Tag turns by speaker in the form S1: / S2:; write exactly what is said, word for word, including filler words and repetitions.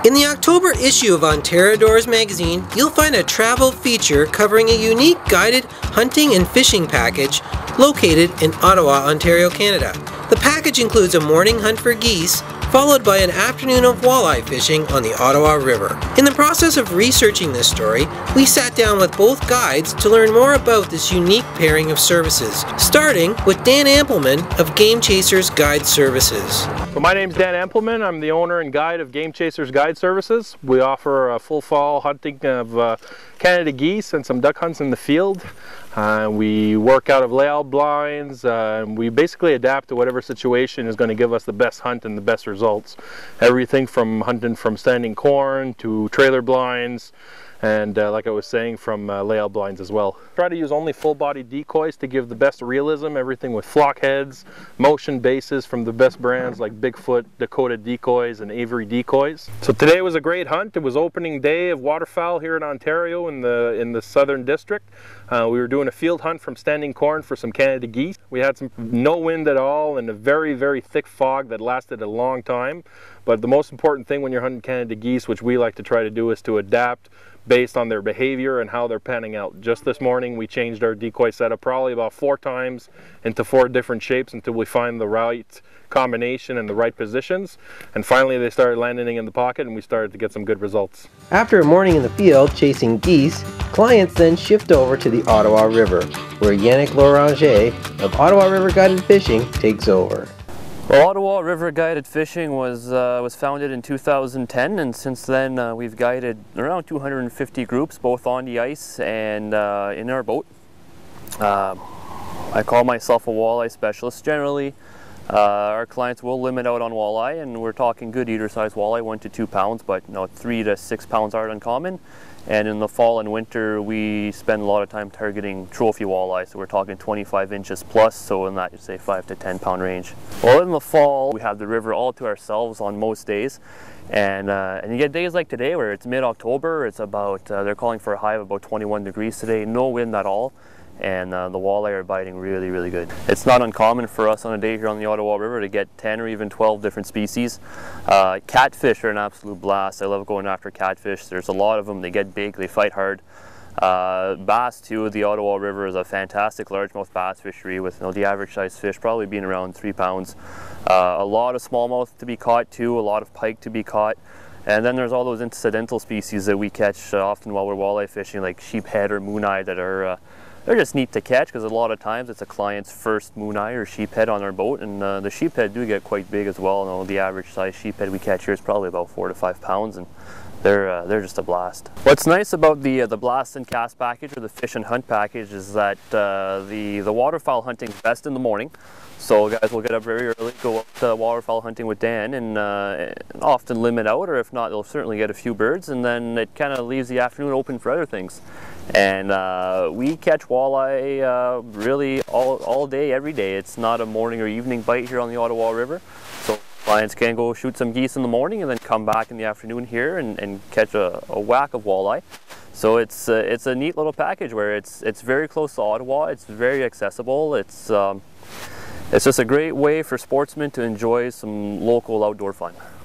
S1: In the October issue of Ontario Doors magazine, you'll find a travel feature covering a unique guided hunting and fishing package located in Ottawa, Ontario, Canada. The package includes a morning hunt for geese, followed by an afternoon of walleye fishing on the Ottawa River. In the process of researching this story, we sat down with both guides to learn more about this unique pairing of services, starting with Dan Ampleman of Game Chasers Guide Services.
S2: So my name's Dan Ampleman. I'm the owner and guide of Game Chasers Guide Services. We offer a full fall hunting of uh, Canada geese and some duck hunts in the field. Uh, we work out of layout blinds. Uh, we basically adapt to whatever situation is going to give us the best hunt and the best results. Everything from hunting from standing corn to trailer blinds, and uh, like I was saying, from uh, layout blinds as well. Try to use only full body decoys to give the best realism, everything with flock heads, motion bases from the best brands like Bigfoot, Dakota decoys, and Avery decoys. So today was a great hunt. It was opening day of waterfowl here in Ontario in the, in the Southern District. Uh, we were doing a field hunt from standing corn for some Canada geese. We had some no wind at all and a very, very thick fog that lasted a long time. But the most important thing when you're hunting Canada geese, which we like to try to do, is to adapt based on their behavior and how they're panning out. Just this morning we changed our decoy setup probably about four times into four different shapes until we find the right combination and the right positions, and finally they started landing in the pocket and we started to get some good results.
S1: After a morning in the field chasing geese, clients then shift over to the Ottawa River, where Yannick Loranger of Ottawa River Guided Fishing takes over.
S3: Well, Ottawa River Guided Fishing was uh, was founded in two thousand ten, and since then uh, we've guided around two hundred fifty groups, both on the ice and uh, in our boat. Uh, I call myself a walleye specialist. Generally, uh, our clients will limit out on walleye, and we're talking good eater size walleye, one to two pounds, but you know, three to six pounds aren't uncommon. And in the fall and winter, we spend a lot of time targeting trophy walleye, so we're talking twenty-five inches plus, so in that, you say five to ten pound range. Well, in the fall, we have the river all to ourselves on most days, and uh, and you get days like today where it's mid-October. It's about uh, they're calling for a high of about twenty-one degrees today, no wind at all, and uh, the walleye are biting really, really good. It's not uncommon for us on a day here on the Ottawa River to get ten or even twelve different species. Uh, catfish are an absolute blast. I love going after catfish. There's a lot of them. They get big, they fight hard. Uh, bass too. The Ottawa River is a fantastic largemouth bass fishery with you know, the average size fish probably being around three pounds. Uh, a lot of smallmouth to be caught too, a lot of pike to be caught. And then there's all those incidental species that we catch uh, often while we're walleye fishing, like sheephead or mooneye, that are uh, they're just neat to catch because a lot of times it's a client's first mooneye or sheephead on our boat, and uh, the sheephead do get quite big as well. You know, the average size sheephead we catch here is probably about four to five pounds, and they're uh, they're just a blast. What's nice about the uh, the blast and cast package or the fish and hunt package is that uh, the the waterfowl hunting is best in the morning. So guys will get up very early, go up to waterfowl hunting with Dan, and uh, often limit out, or if not, they'll certainly get a few birds, and then it kind of leaves the afternoon open for other things. And uh, we catch walleye uh, really all, all day, every day. It's not a morning or evening bite here on the Ottawa River. So clients can go shoot some geese in the morning and then come back in the afternoon here and, and catch a, a whack of walleye. So it's uh, it's a neat little package where it's it's very close to Ottawa. It's very accessible. It's um, it's just a great way for sportsmen to enjoy some local outdoor fun.